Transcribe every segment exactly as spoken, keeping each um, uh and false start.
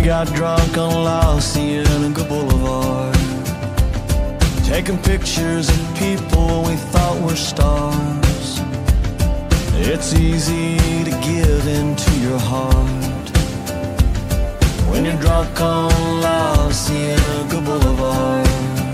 got drunk on La Cienega Boulevard, taking pictures of people we thought were stars. It's easy to give into your heart when you're drunk on La Cienega Boulevard.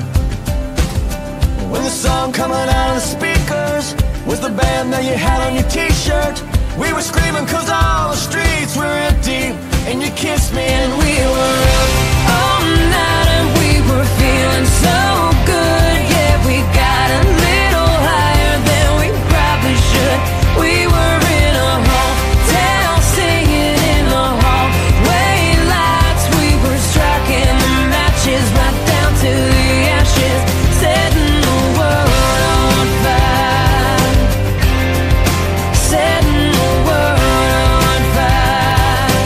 When the song coming out of the speakers was the band that you had on your t-shirt, we were screaming cause all the streets were empty, and you kissed me and we were up all night and we were feeling so good. Yeah, we got a little higher than we probably should. We were in a hotel singing in the hallway lights. We were striking the matches right down to the ashes, setting the world on fire, setting the world on fire.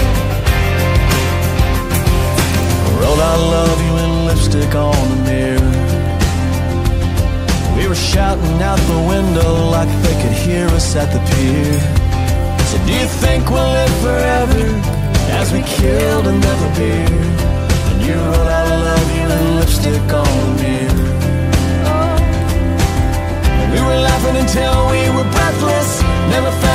Wrote I love you in lipstick on the mirror. We were shouting out the window like they could hear us at the pier. So do you think we'll live forever as we killed another beer? And you wrote I love you in lipstick on the mirror. We were laughing until we were breathless, never felt